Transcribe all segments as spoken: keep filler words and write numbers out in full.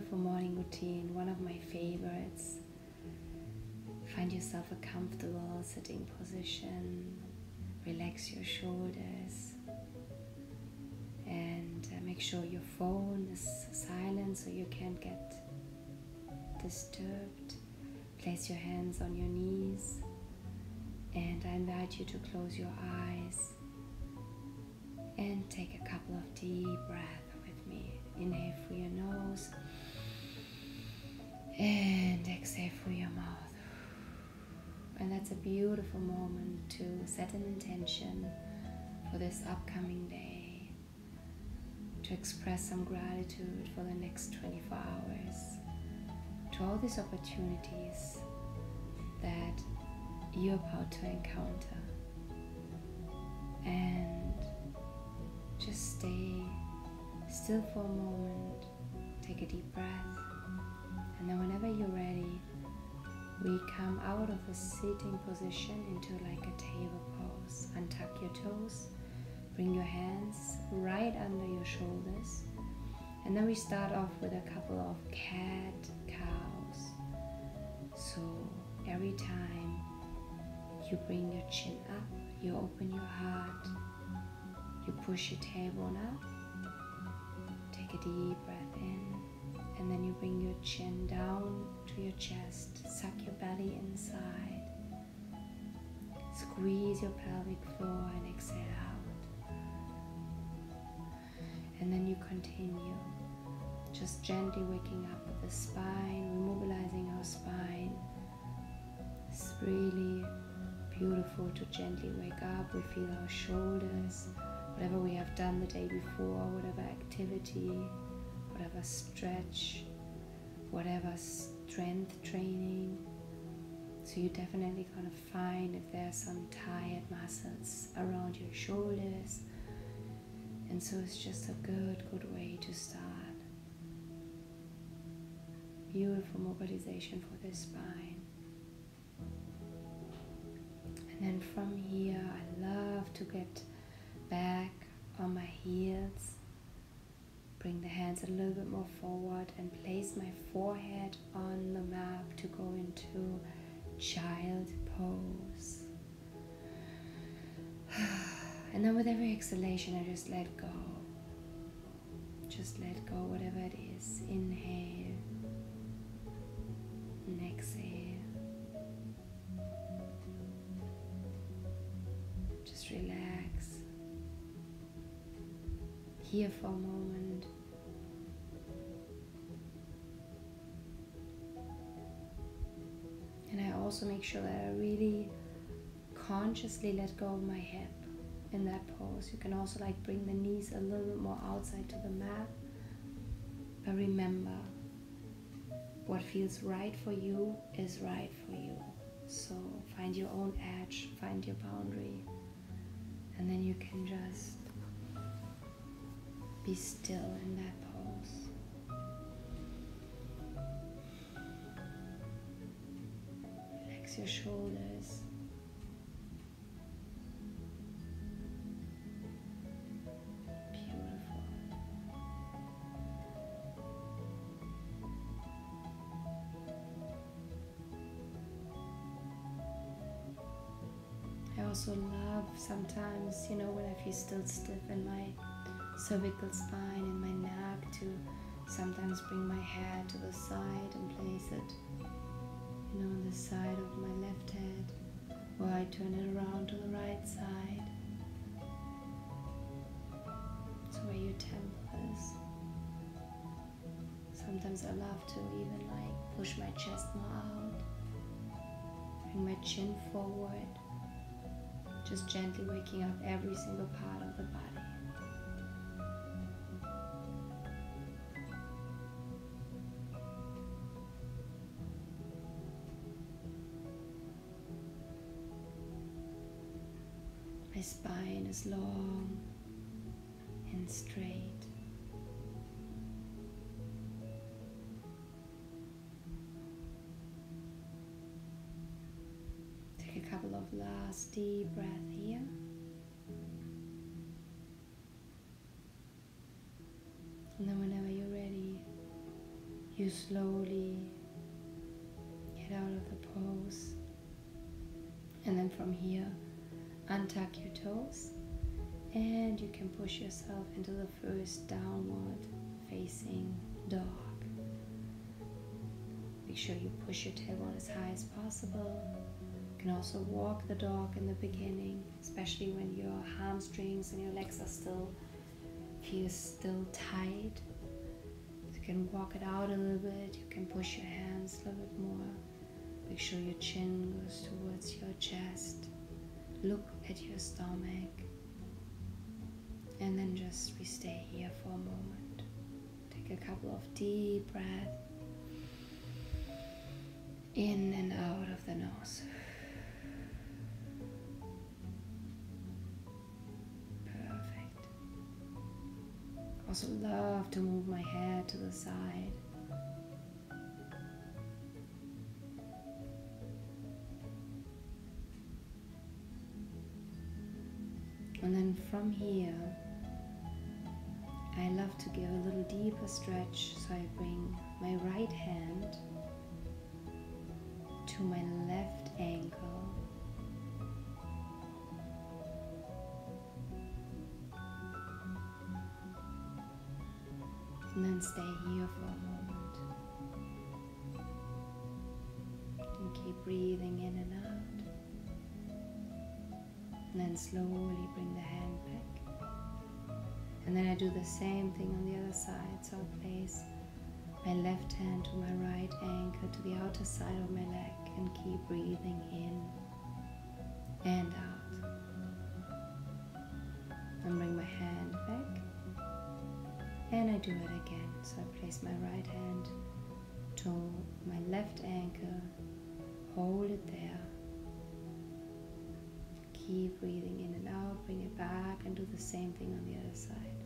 beautiful morning routine, one of my favorites. Find yourself a comfortable sitting position, relax your shoulders, and uh, make sure your phone is silent so you can't get disturbed. Place your hands on your knees, and I invite you to close your eyes and take a couple of deep breaths with me. Inhale through your nose and exhale through your mouth. And that's a beautiful moment to set an intention for this upcoming day, to express some gratitude for the next twenty-four hours, to all these opportunities that you're about to encounter. And just stay still for a moment, take a deep breath, and then whenever you're ready, we come out of the sitting position into like a table pose. Untuck your toes, bring your hands right under your shoulders, and then we start off with a couple of cat cows. So every time you bring your chin up, you open your heart, you push your tailbone up, take a deep breath in, and then you bring your chin down to your chest, suck your belly inside, squeeze your pelvic floor and exhale out. And then you continue, just gently waking up with the spine, remobilizing our spine. It's really beautiful to gently wake up. We feel our shoulders, whatever we have done the day before, whatever activity, whatever stretch, whatever strength training. So you're definitely gonna find if there's some tired muscles around your shoulders. And so it's just a good, good way to start. Beautiful mobilization for the spine. And then from here, I love to get back on my heels. Bring the hands a little bit more forward and place my forehead on the mat to go into child pose. And then with every exhalation, I just let go. Just let go, whatever it is. Inhale and exhale. Just relax. Here for a moment. And I also make sure that I really consciously let go of my hip in that pose. You can also like bring the knees a little bit more outside to the mat. But remember, what feels right for you is right for you. So find your own edge, find your boundary, and then you can just be still in that pose. Relax your shoulders. Beautiful. I also love sometimes, you know, when I feel still stiff in my cervical spine and my neck, to sometimes bring my head to the side and place it, you know, on the side of my left head, or I turn it around to the right side. So where your temple is. Sometimes I love to even like push my chest more out, bring my chin forward, just gently waking up every single part of the body. My spine is long and straight. Take a couple of last deep breaths here. And then whenever you're ready, you you slowly get out of the pose. And then from here, untuck your toes and you can push yourself into the first downward facing dog. Make sure you push your tailbone as high as possible. You can also walk the dog in the beginning, especially when your hamstrings and your legs are still feel still tight. You can walk it out a little bit. You can push your hands a little bit more. Make sure your chin goes towards your chest. Look at your stomach. And then just we stay here for a moment. Take a couple of deep breaths in and out of the nose. Perfect. Also love to move my head to the side. And then from here, I love to give a little deeper stretch, so I bring my right hand to my left ankle. And then stay here for a moment. And keep breathing in and out. And then slowly bring the hand back. And then I do the same thing on the other side. So I place my left hand to my right ankle to the outer side of my leg and keep breathing in and out. And bring my hand back. And I do it again. So I place my right hand to my left ankle, hold it there. Keep breathing in and out, bring it back and do the same thing on the other side.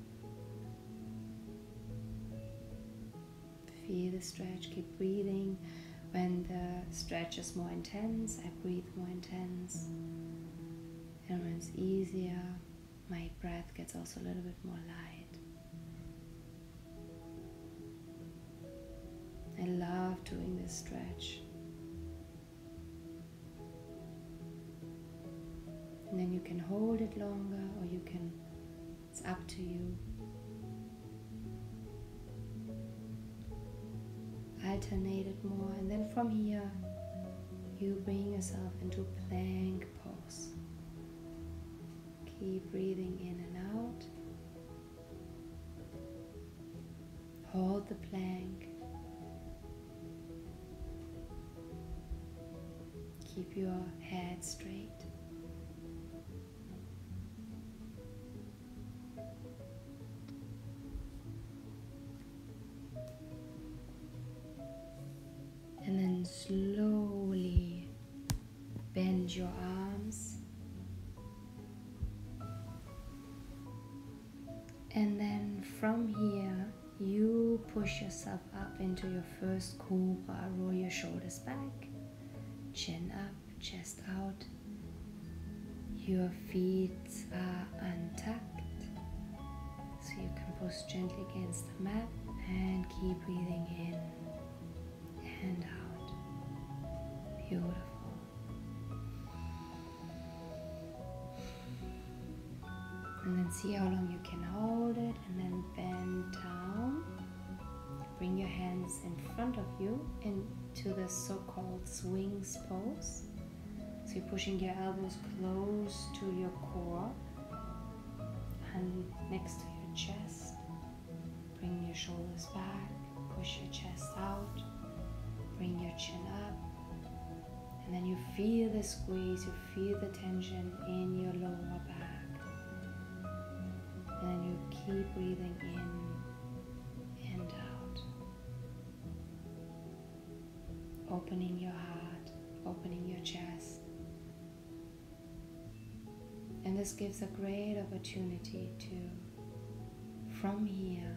Feel the stretch, keep breathing. When the stretch is more intense, I breathe more intense. And when it's easier, my breath gets also a little bit more light. I love doing this stretch. And then you can hold it longer, or you can, it's up to you. Alternate it more, and then from here, you bring yourself into plank pose. Keep breathing in and out. Hold the plank. Keep your head straight. And then slowly bend your arms. And then from here, you push yourself up into your first cobra. Roll your shoulders back, chin up, chest out. Your feet are untucked, so you can push gently against the mat and keep breathing in and out. Beautiful. And then see how long you can hold it, and then bend down. Bring your hands in front of you into the so-called swings pose. So you're pushing your elbows close to your core and next to your chest. Bring your shoulders back, push your chest out, bring your chin up, and then you feel the squeeze, you feel the tension in your lower back. And then you keep breathing in and out. Opening your heart, opening your chest. And this gives a great opportunity to, from here,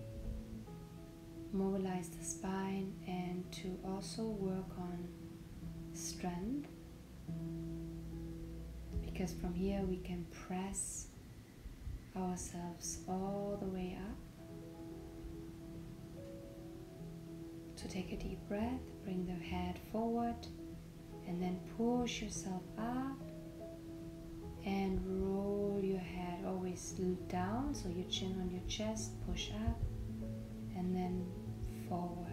mobilize the spine and to also work on strength. Because from here we can press ourselves all the way up. So take a deep breath, bring the head forward, and then push yourself up and roll your head always down, so your chin on your chest, push up and then forward.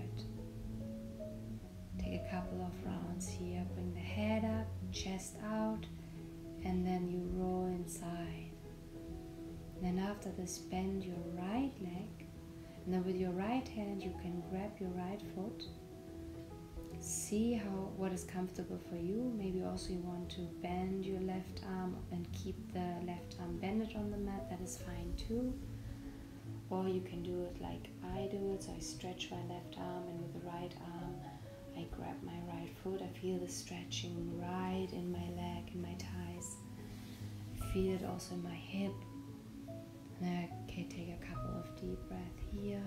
Take a couple of rounds here, bring the head up, chest out, and then you roll inside. Then after this, bend your right leg, and then with your right hand you can grab your right foot. See how what is comfortable for you. Maybe also you want to bend your left arm and keep the left arm bended on the mat. That is fine too. Or you can do it like I do it. So I stretch my left arm, and with the right arm I grab my right foot. I feel the stretching right in my leg, in my thighs. I feel it also in my hip. And okay, take a couple of deep breaths here.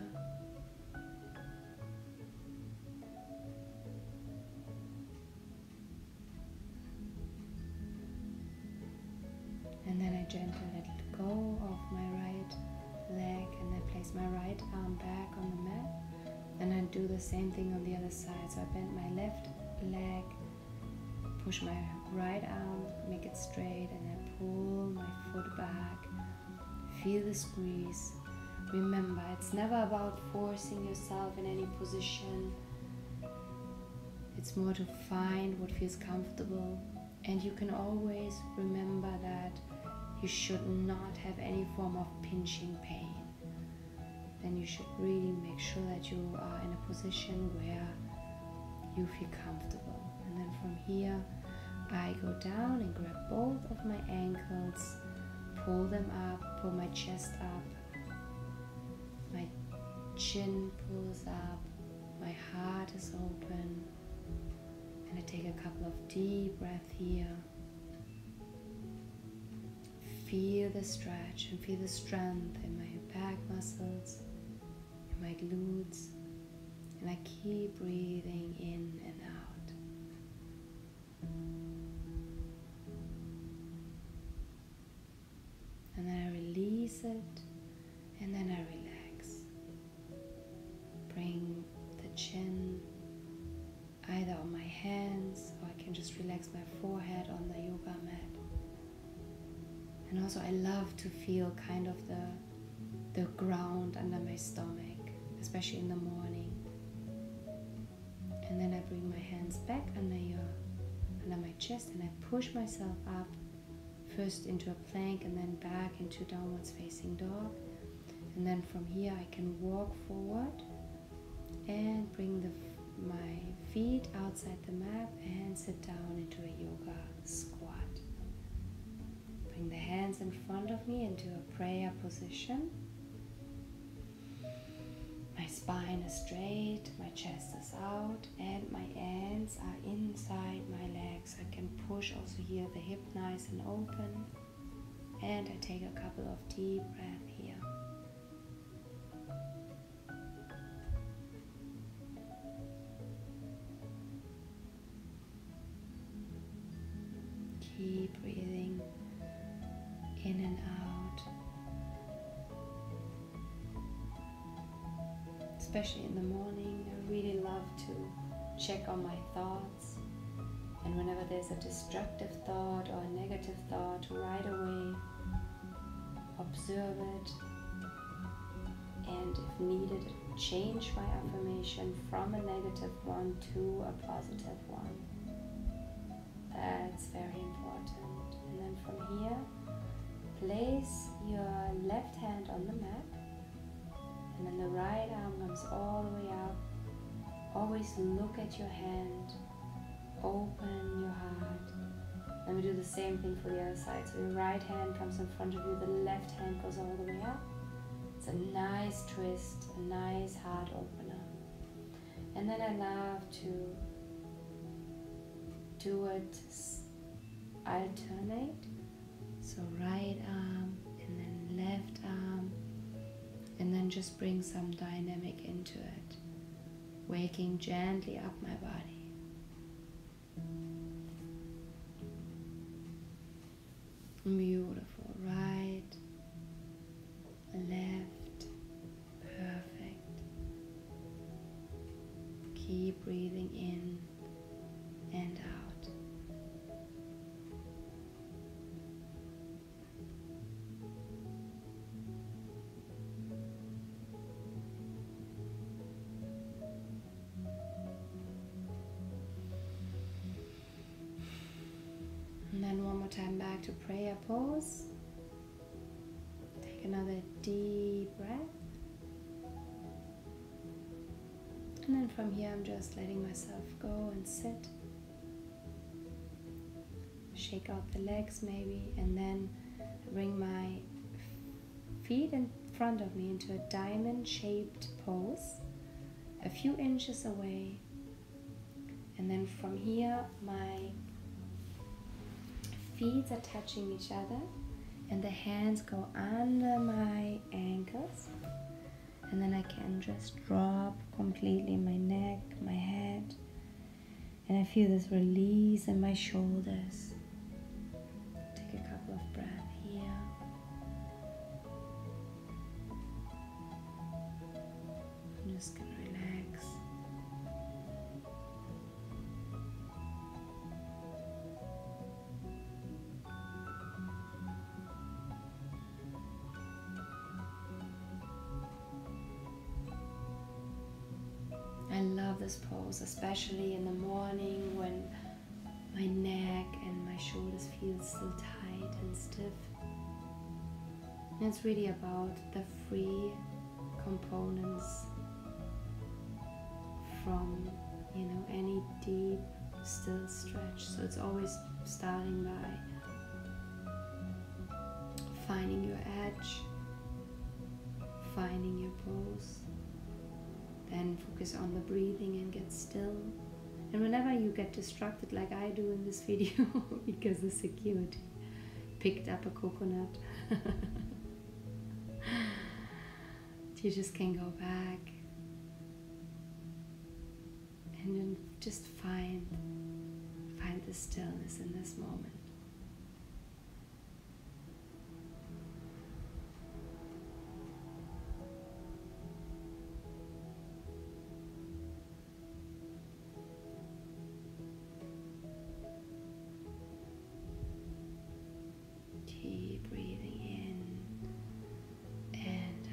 And then I gently let go of my right leg, and I place my right arm back on the mat. And I do the same thing on the other side. So I bend my left leg, push my right arm, make it straight, and I pull my foot back. Feel the squeeze. Remember, it's never about forcing yourself in any position. It's more to find what feels comfortable. And you can always remember that you should not have any form of pinching pain. Then you should really make sure that you are in a position where you feel comfortable. And then from here, I go down and grab both of my ankles, pull them up, pull my chest up, my chin pulls up, my heart is open, and I take a couple of deep breaths here. Feel the stretch and feel the strength in my back muscles, in my glutes, and I keep breathing in and out. And then I release it, and then I relax. Bring the chin either on my hands, or I can just relax my forehead on the yoga mat. And also I love to feel kind of the, the ground under my stomach, especially in the morning. And then I bring my hands back under, your, under my chest, and I push myself up, first into a plank and then back into downwards facing dog. And then from here I can walk forward and bring the, my feet outside the mat and sit down into a yoga squat. Bring the hands in front of me into a prayer position. My spine is straight, my chest is out, and my hands are inside my legs. I can push also here the hip nice and open. And I take a couple of deep breaths here. Keep breathing in and out. Especially in the morning, I really love to check on my thoughts. And whenever there's a destructive thought or a negative thought, right away observe it. And if needed, change my affirmation from a negative one to a positive one. That's very important. And then from here, place your left hand on the mat, and then the right arm comes all the way up. Always look at your hand, open your heart. Then we do the same thing for the other side. So your right hand comes in front of you, the left hand goes all the way up. It's a nice twist, a nice heart opener. And then I love to do it alternate. So right arm and then left arm, and then just bring some dynamic into it, waking gently up my body. Beautiful. Right, left, perfect. And then one more time back to prayer pose. Take another deep breath. And then from here I'm just letting myself go and sit. Shake out the legs maybe, and then bring my feet in front of me into a diamond shaped pose, a few inches away. And then from here my feet are touching each other and the hands go under my ankles. And then I can just drop completely my neck, my head, and I feel this release in my shoulders. Take a couple of breaths here. I'm just gonna relax. I love this pose, especially in the morning when my neck and my shoulders feel still tight and stiff. And it's really about the free components from, you know, any deep, still stretch. So it's always starting by finding your edge, finding your pose. Then focus on the breathing and get still. And whenever you get distracted like I do in this video, because the security picked up a coconut, you just can go back and then just find, find the stillness in this moment. Keep breathing in and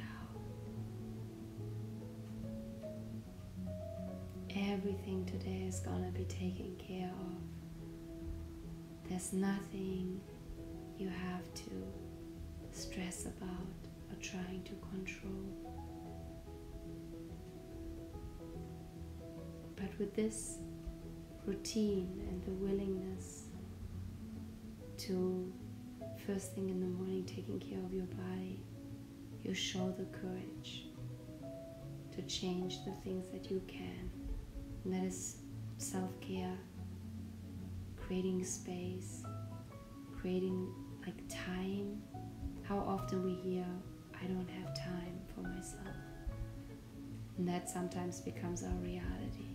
out. Everything today is gonna be taken care of. There's nothing you have to stress about or trying to control. But with this routine and the willingness to first thing in the morning taking care of your body, you show the courage to change the things that you can. And that is self-care, creating space, creating like time. How often we hear, I don't have time for myself. And that sometimes becomes our reality.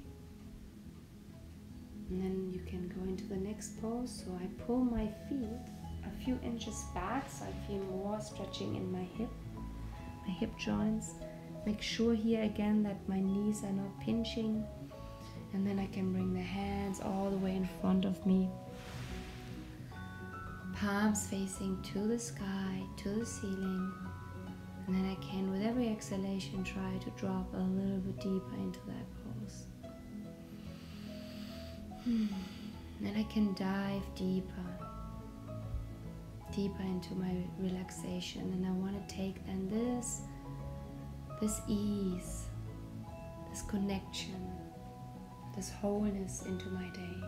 And then you can go into the next pose. So I pull my feet a few inches back so I feel more stretching in my hip, my hip joints. Make sure here again that my knees are not pinching. And then I can bring the hands all the way in front of me. Palms facing to the sky, to the ceiling. And then I can, with every exhalation, try to drop a little bit deeper into that pose. Then I can dive deeper, deeper into my relaxation. And I want to take then this, this ease, this connection, this wholeness into my day.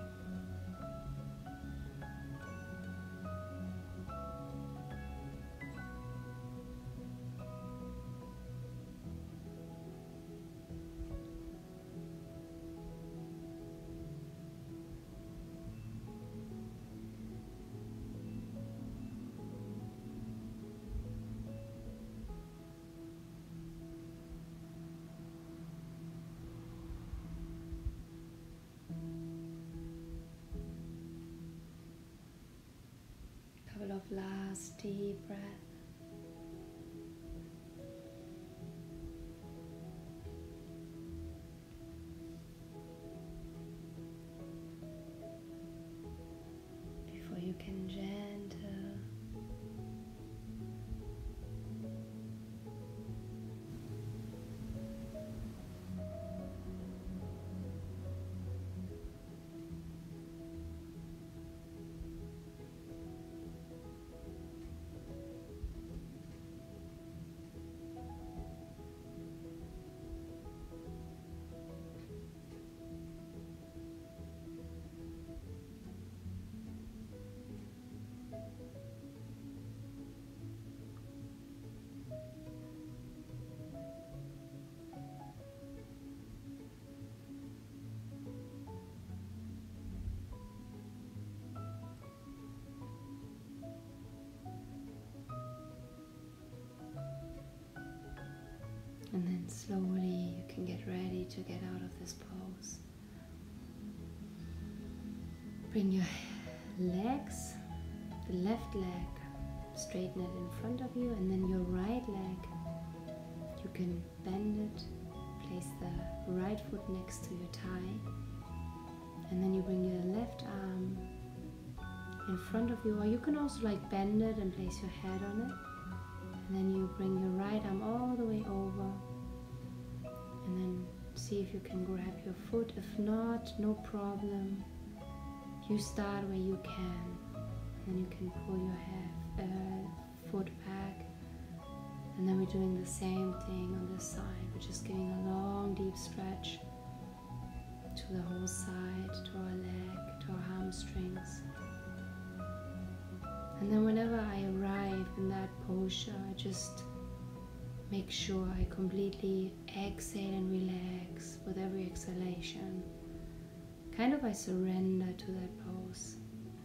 Couple of last deep breaths. Before you can gentle And slowly you can get ready to get out of this pose. Bring your legs, the left leg, straighten it in front of you, and then your right leg, you can bend it, place the right foot next to your thigh, and then you bring your left arm in front of you, or you can also like bend it and place your head on it, and then you bring your right arm all the way over, and then see if you can grab your foot. If not, no problem. You start where you can, and then you can pull your head, uh, foot back, and then we're doing the same thing on this side. We're just giving a long deep stretch to the whole side, to our leg, to our hamstrings. And then whenever I arrive in that posture, I just make sure I completely exhale and relax with every exhalation. Kind of I surrender to that pose.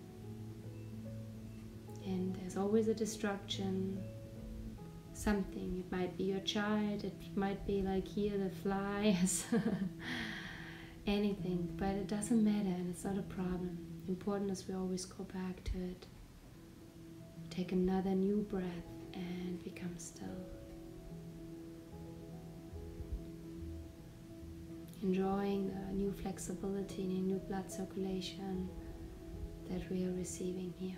And there's always a distraction, something. It might be your child, it might be like here the flies, anything, but it doesn't matter and it's not a problem. Important is we always go back to it. Take another new breath and become still. Enjoying the new flexibility and new blood circulation that we are receiving here.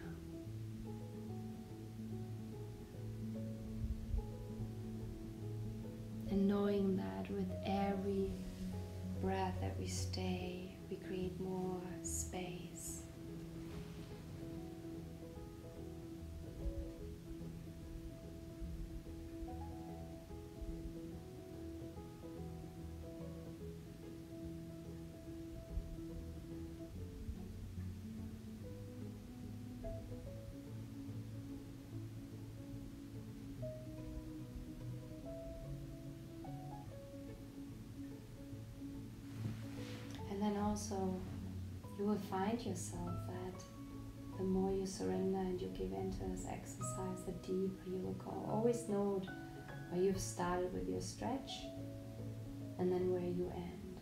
And knowing that with every breath that we stay, we create more space. And then also you will find yourself that the more you surrender and you give into this exercise, the deeper you will go. Always note where you've started with your stretch and then where you end.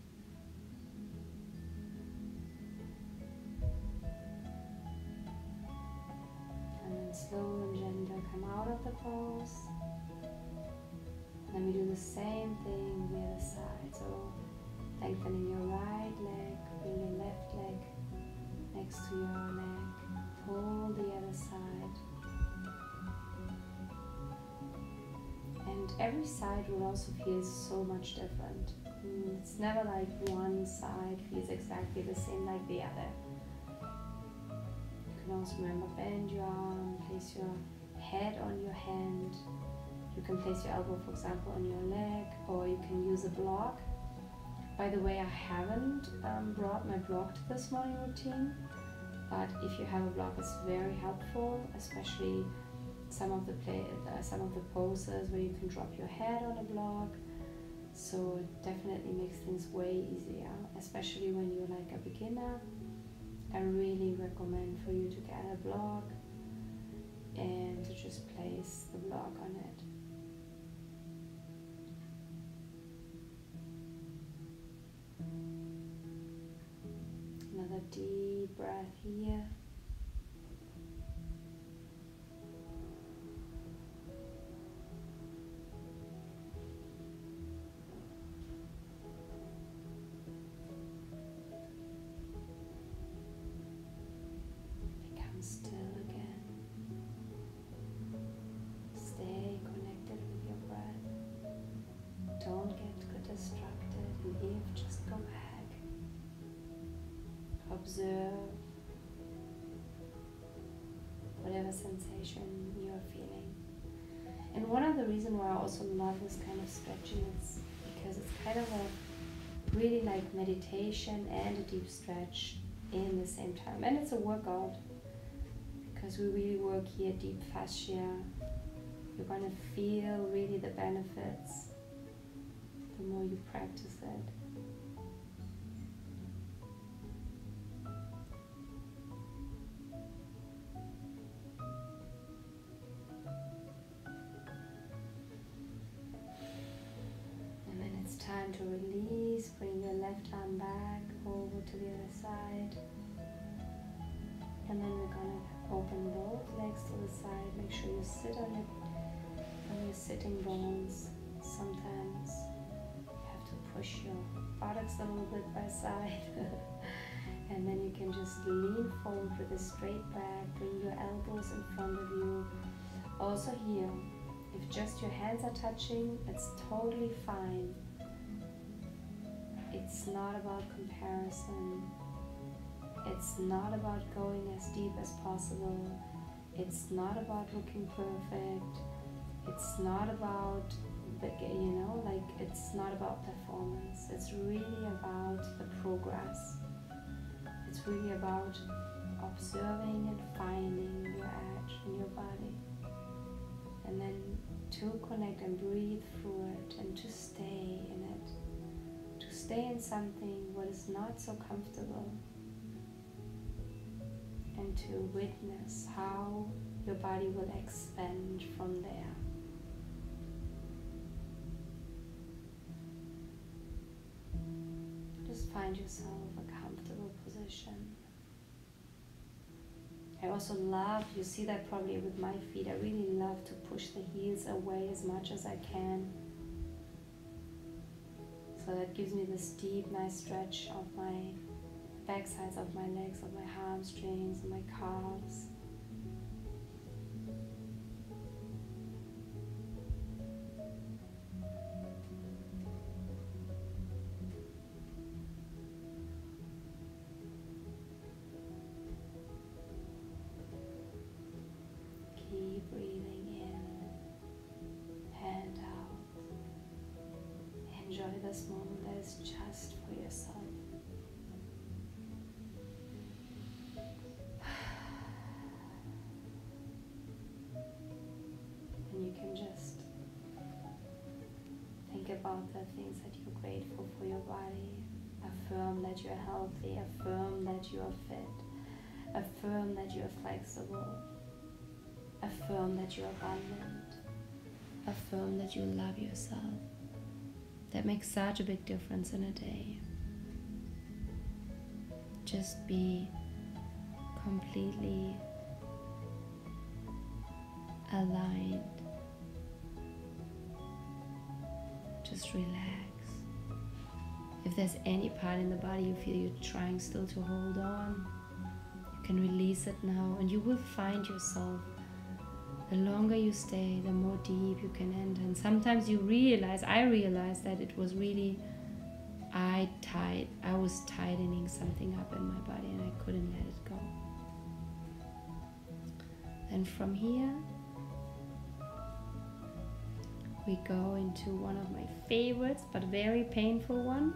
And then slow and gentle come out of the pose. Then we do the same thing the other side. So lengthening your right leg, bring your left leg next to your leg, pull the other side. And every side will also feel so much different. It's never like one side feels exactly the same like the other. You can also remember, bend your arm, place your head on your hand. You can place your elbow, for example, on your leg, or you can use a block. By the way, I haven't um, brought my block to this morning routine, but if you have a block, it's very helpful, especially some of the play, uh, some of the poses where you can drop your head on a block. So it definitely makes things way easier, especially when you're like a beginner. I really recommend for you to get a block and to just place the block on it. Another deep breath here. Become still again. Stay connected with your breath. Don't get distracted, and if just go back. Observe whatever sensation you are feeling. And one of the reasons why I also love this kind of stretching is because it's kind of a really like meditation and a deep stretch in the same time. And it's a workout because we really work here deep fascia. You're going to feel really the benefits the more you practice it. time to release. Bring your left arm back over to the other side. And then we're gonna open both legs to the side. Make sure you sit on it, on your sitting bones. Sometimes you have to push your buttocks a little bit by side. And then you can just lean forward with a straight back. Bring your elbows in front of you. Also here, if just your hands are touching, it's totally fine. It's not about comparison. It's not about going as deep as possible. It's not about looking perfect. It's not about, you know, like it's not about performance. It's really about the progress. It's really about observing and finding your edge in your body. And then to connect and breathe through it and to stay in it. To stay in something what is not so comfortable. And to witness how your body will expand from there. Just find yourself a comfortable position. I also love, you see that probably with my feet, I really love to push the heels away as much as I can. So that gives me this deep, nice stretch of my back sides of my legs, of my hamstrings, and my calves. Keep breathing in and out. Enjoy this moment that is just for yourself. You can just think about the things that you're grateful for your body. Affirm that you're healthy. Affirm that you are fit. Affirm that you are flexible. Affirm that you're abundant. Affirm that you love yourself. That makes such a big difference in a day. Just be completely aligned. Just relax. If there's any part in the body you feel you're trying still to hold on, you can release it now, and you will find yourself. The longer you stay, the more deep you can enter. And sometimes you realize, I realized that it was really, I tied, I was tightening something up in my body and I couldn't let it go. And from here, we go into one of my favorites, but very painful one.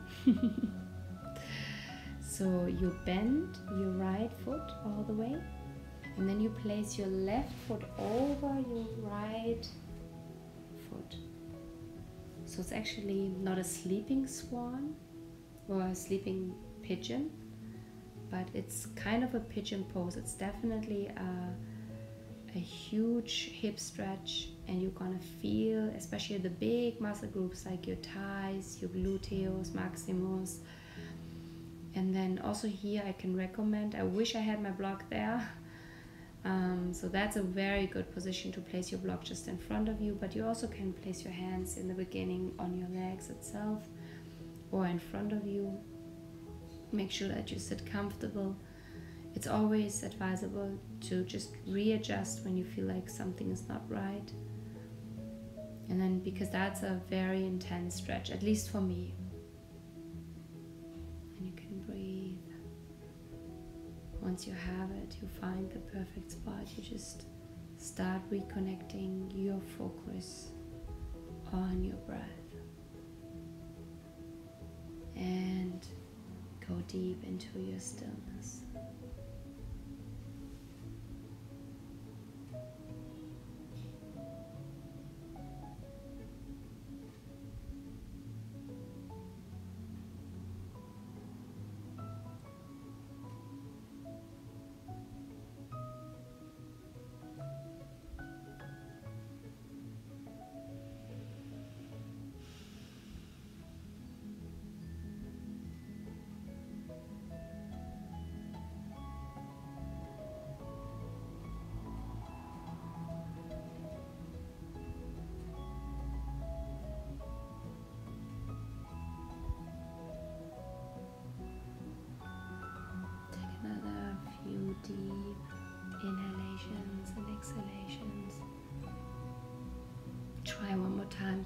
So you bend your right foot all the way, and then you place your left foot over your right foot. So it's actually not a sleeping swan or a sleeping pigeon, but it's kind of a pigeon pose. It's definitely a, a huge hip stretch, and you're gonna feel, especially the big muscle groups like your thighs, your gluteus maximus. And then also here I can recommend, I wish I had my block there. Um, so that's a very good position to place your block just in front of you, but you also can place your hands in the beginning on your legs itself or in front of you. Make sure that you sit comfortable. It's always advisable to just readjust when you feel like something is not right. And then, because that's a very intense stretch, at least for me. And you can breathe. Once you have it, you find the perfect spot. You just start reconnecting your focus on your breath. And go deep into your stillness.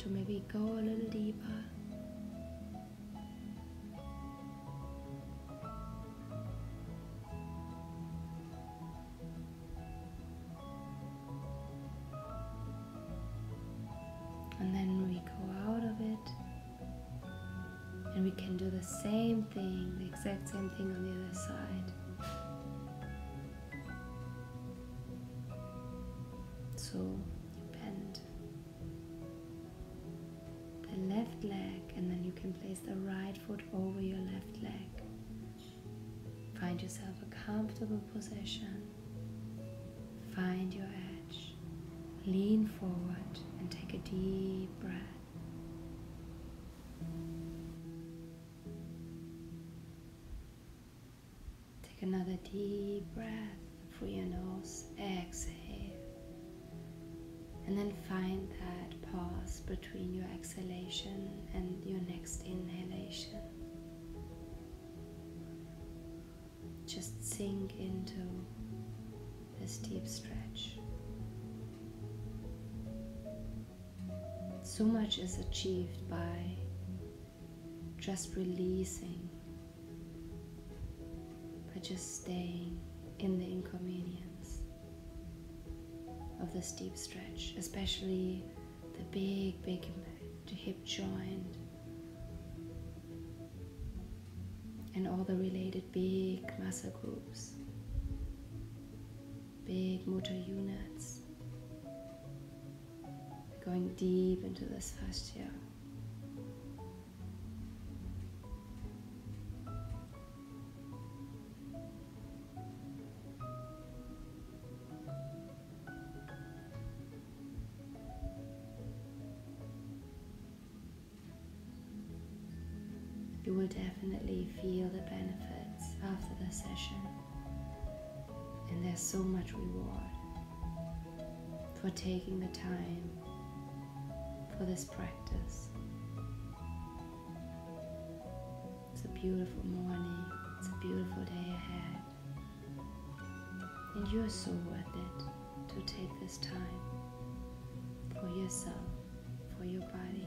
to maybe go a little deeper. And then we go out of it, and we can do the same thing, the exact same thing on the other side. So you bend the left leg, and then you can place the right foot over your left leg. Find yourself a comfortable position. Find your edge. Lean forward and take a deep breath. Take another deep breath through your nose. Exhale. And then find that pause between your exhalation and your next inhalation. Just sink into this deep stretch. So much is achieved by just releasing, by just staying in the inconvenience of this deep stretch, especially the big, big hip joint and all the related big muscle groups, big motor units. Going deep into this fascia. You will definitely feel the benefits after the session, and there's so much reward for taking the time for this practice. It's a beautiful morning, it's a beautiful day ahead, and you're so worth it to take this time for yourself, for your body.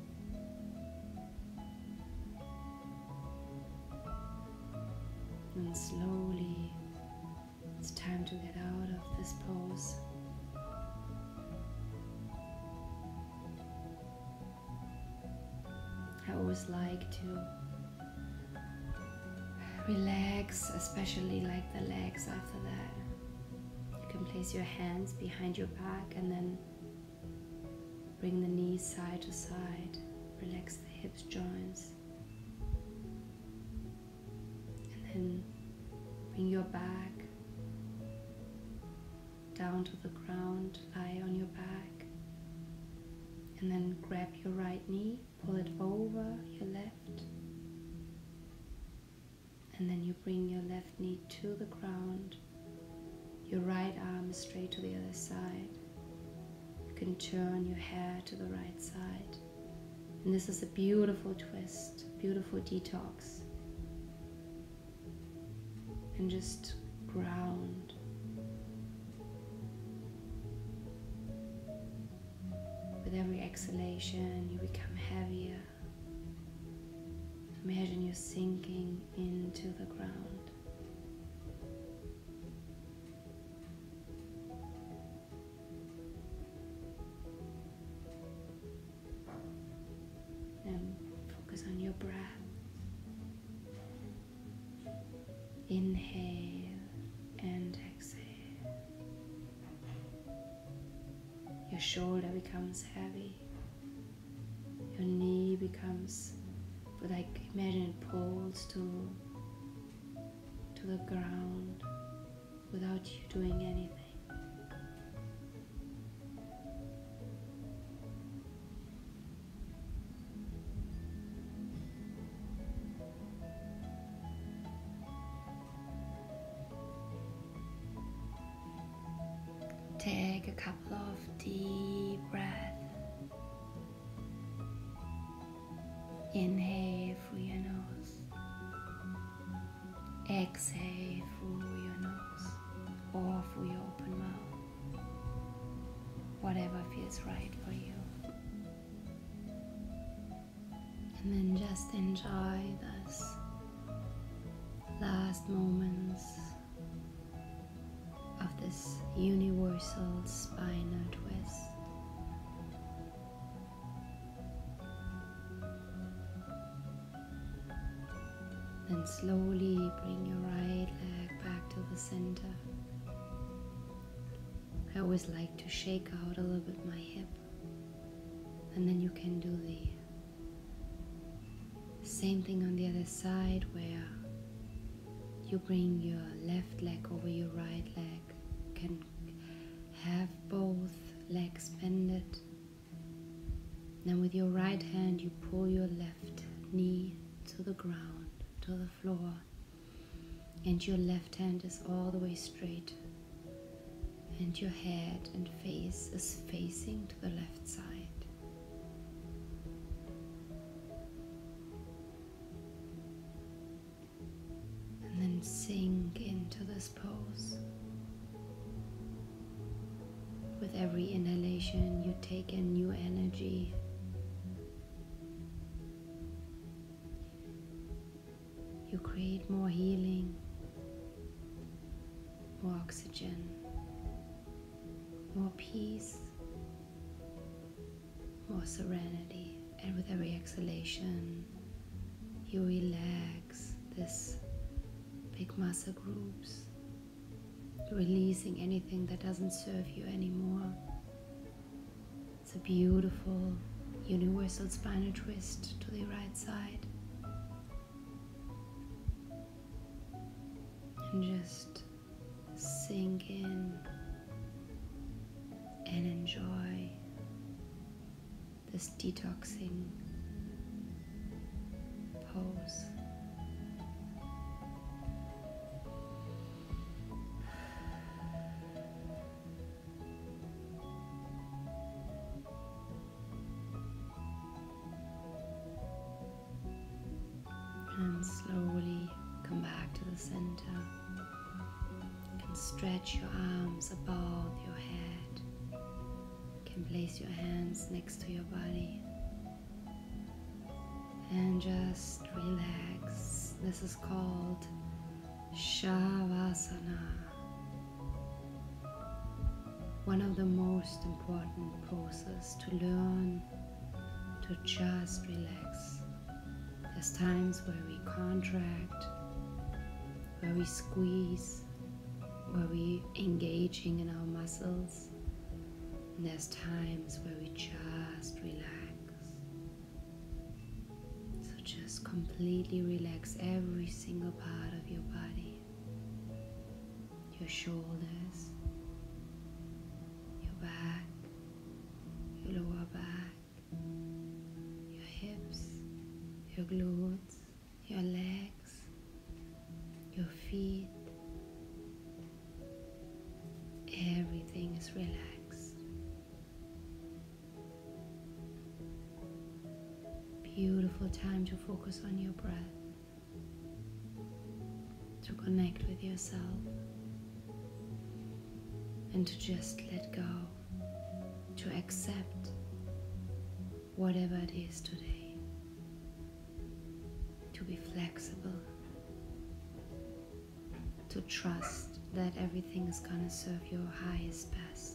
And slowly, it's time to get out of this pose. I always like to relax, especially like the legs after that. You can place your hands behind your back and then bring the knees side to side. Relax the hips joints. And then bring your back down to the ground, lie on your back. And then grab your right knee, pull it over your left. And then you bring your left knee to the ground. Your right arm is straight to the other side. You can turn your hair to the right side. And this is a beautiful twist, beautiful detox. And just ground. With every exhalation, you become heavier. Imagine you're sinking into the ground. And focus on your breath. Inhale and exhale. Your shoulder becomes heavy. Your knee becomes, like, imagine it pulls to, to the ground without you doing anything. Take a couple of deep breaths. Inhale through your nose. Exhale through your nose or through your open mouth. Whatever feels right for you. And then just enjoy this last moments of this universal spinal twist. Then slowly bring your right leg back to the center. I always like to shake out a little bit my hip, and then you can do the same thing on the other side, where you bring your left leg over your right leg. You can have both legs bended. Then with your right hand you pull your left knee to the ground, to the floor, and your left hand is all the way straight, and your head and face is facing to the left side. And then sink into this pose. With every inhalation you take in new energy. You create more healing, more oxygen, more peace, more serenity. And with every exhalation, you relax this big muscle groups, releasing anything that doesn't serve you anymore. It's a beautiful universal spinal twist to the right side. And just sink in and enjoy this detoxing pose. And slowly come back to the center. You can stretch your arms above your head. You can place your hands next to your body. And just relax. This is called Shavasana. One of the most important poses to learn to just relax. There's times where we contract, where we squeeze, where we engaging in our muscles. And there's times where we just relax. So just completely relax every single part of your body. Your shoulders, your back, your lower back, your hips, your glutes, your legs, your feet. Everything is relaxed. Beautiful time to focus on your breath, to connect with yourself, and to just let go, to accept whatever it is today, to be flexible, to trust that everything is gonna serve your highest best.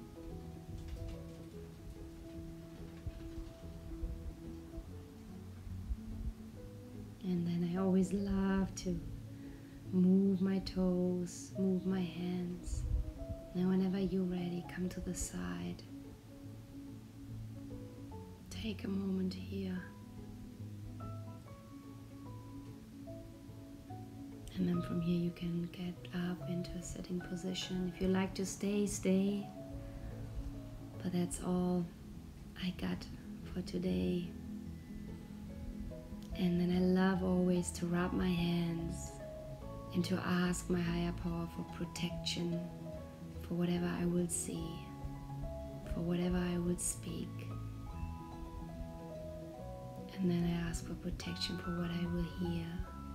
And then I always love to move my toes, move my hands. Now whenever you're ready, come to the side. Take a moment here. And then from here you can get up into a sitting position. If you like to stay, stay. But that's all I got for today. And then I love always to rub my hands and to ask my higher power for protection for whatever I will see, for whatever I will speak. And then I ask for protection for what I will hear.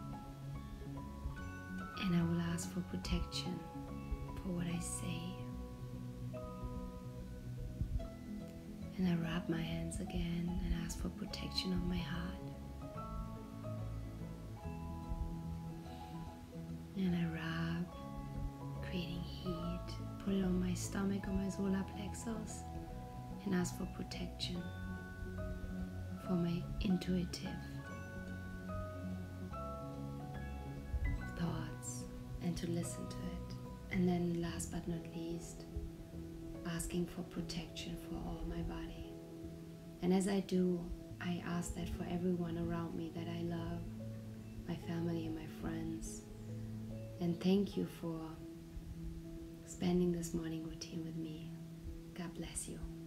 And I will ask for protection for what I say. And I rub my hands again and ask for protection of my heart. And I rub, creating heat, put it on my stomach, on my solar plexus, and ask for protection for my intuitive thoughts and to listen to it. And then last but not least, asking for protection for all my body. And as I do, I ask that for everyone around me that I love, my family and my friends. And thank you for spending this morning routine with me. God bless you.